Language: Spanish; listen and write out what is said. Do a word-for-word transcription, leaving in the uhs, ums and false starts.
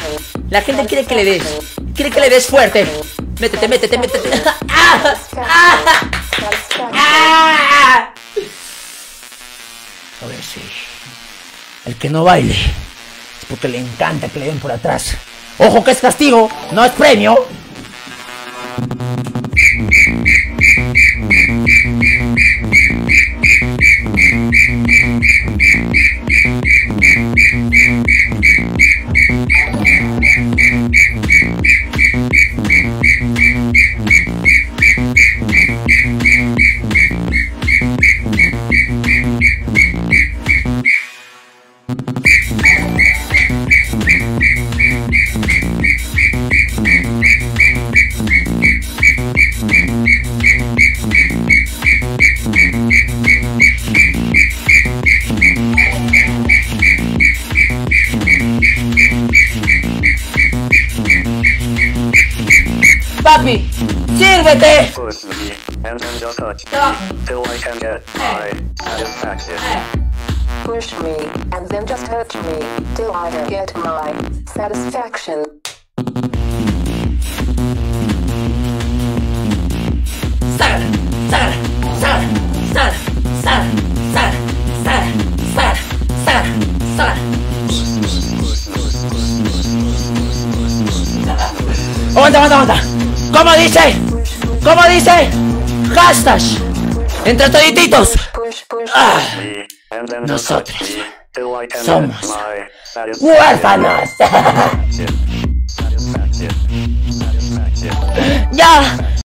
La gente quiere que le des. Quiere que le des fuerte. Métete, métete, métete. ¡Ah! ¡Ah! ¡Ah! A ver si... El que no baile es porque le encanta que le den por atrás. ¡Ojo que es castigo! ¡No es premio! Papi, sírvete. Push me and then just touch No. me till I can get my satisfaction. Push me, and then just touch me, till I get my satisfaction. Sácala, sácala, sácala, sácala, sácala, sácala, sácala, sácala, sácala, sácala. Aguanta, aguanta, aguanta. ¿Cómo dice? ¿Cómo dice? Hashtag. Entre todititos. Push, push, Ah, Me and then just touch nosotros me till I can somos get my satisfaction. huérfanos. Satisfaction. Satisfaction. Ya.